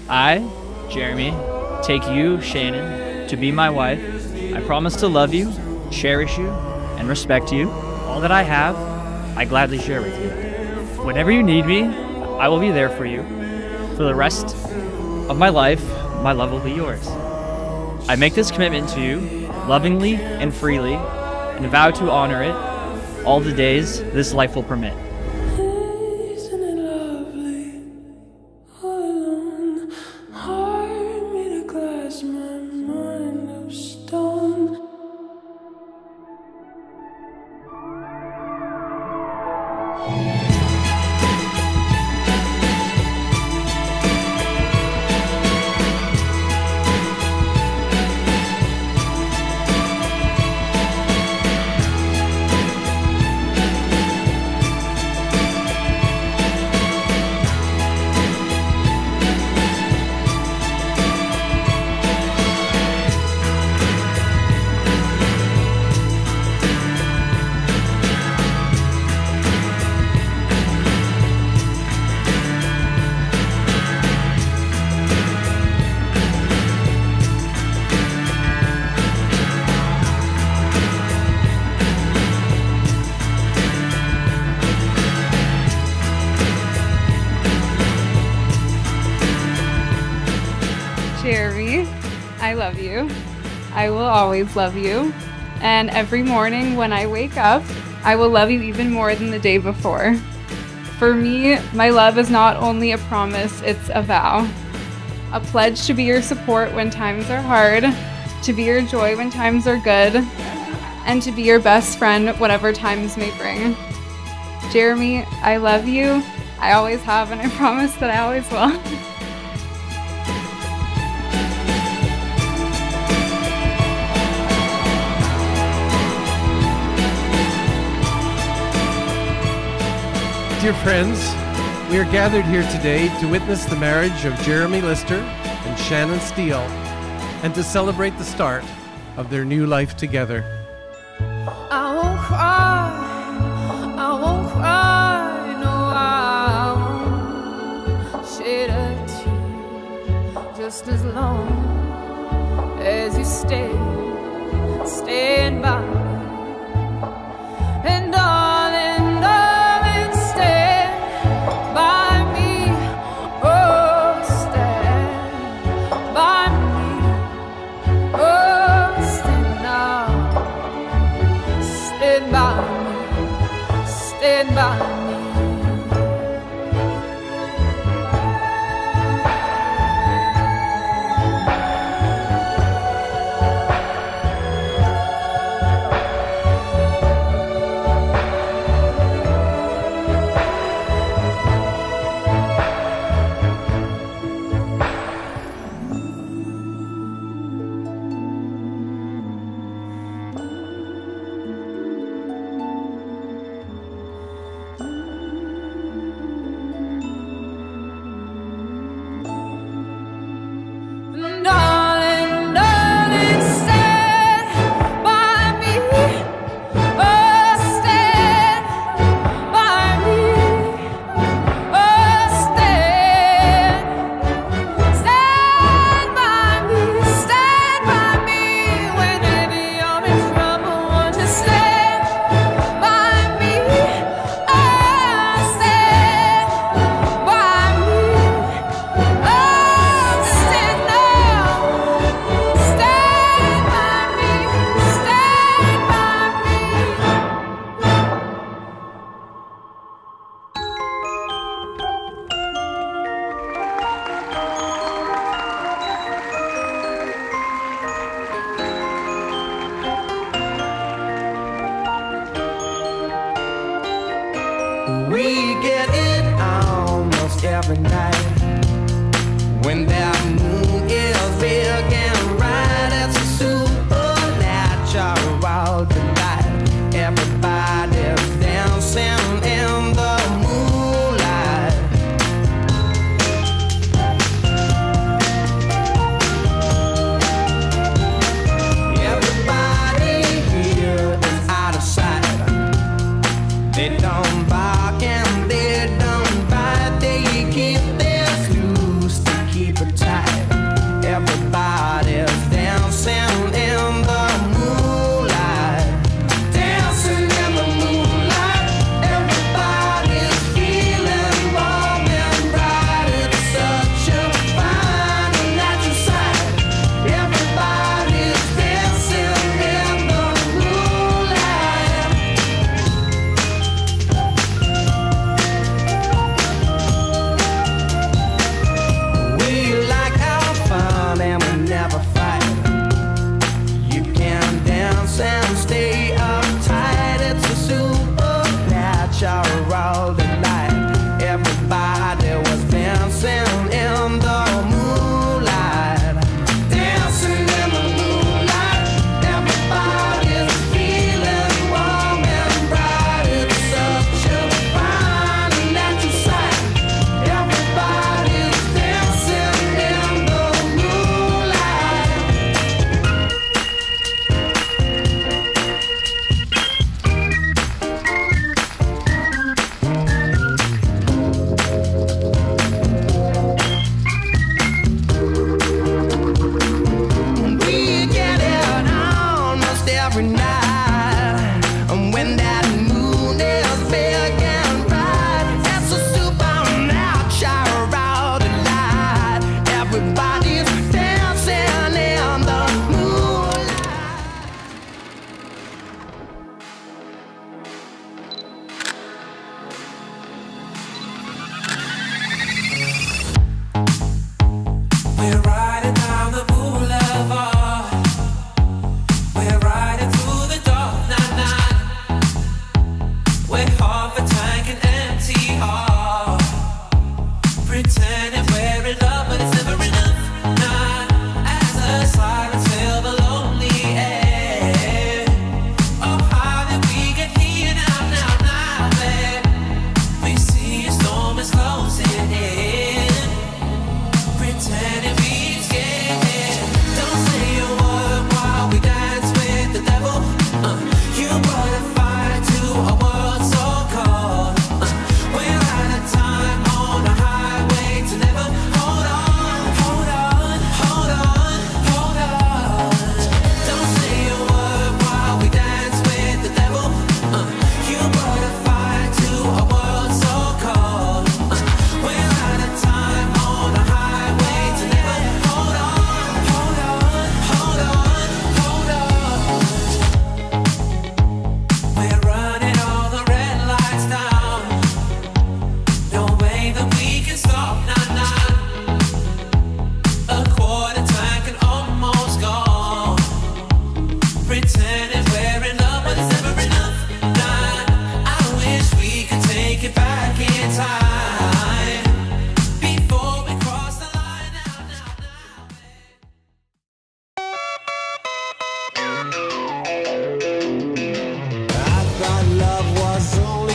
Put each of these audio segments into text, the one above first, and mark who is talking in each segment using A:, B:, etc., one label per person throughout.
A: I, Jeremy, take you, Shannon, to be my wife. I promise to love you, cherish you, and respect you. All that I have, I gladly share with you. Whenever you need me, I will be there for you. For the rest of my life, my love will be yours. I make this commitment to you, lovingly and freely, and vow to honor it all the days this life will permit.
B: Isn't it lovely? All alone, heart made of glass, my mind of stone.
C: Jeremy, I love you. I will always love you. And every morning when I wake up, I will love you even more than the day before. For me, my love is not only a promise, it's a vow. A pledge to be your support when times are hard, to be your joy when times are good, and to be your best friend whatever times may bring. Jeremy, I love you. I always have, and I promise that I always will.
D: Dear friends, we are gathered here today to witness the marriage of Jeremy Lister and Shannon Steele and to celebrate the start of their new life together.
B: I won't cry, I won't cry, no, I won't shed a tear, just as long as you stand by me. And darling, darling, stand by me, oh, stand by me, oh, stand now. Stand by me, stand by me. Darling, darling, stand by me, oh, stand by me, oh, stand by me, whenever you're in trouble, won't you stand by me, oh, stand by me, oh, stand now. Stand by me, stand by me.
E: We get it almost every night when that moon is big and bright. It's a supernatural delight. Everybody's dancing in the moonlight. Everybody here is out of sight. They don't bark and they don't bite. They keep their loose to keep it tight.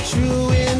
E: true.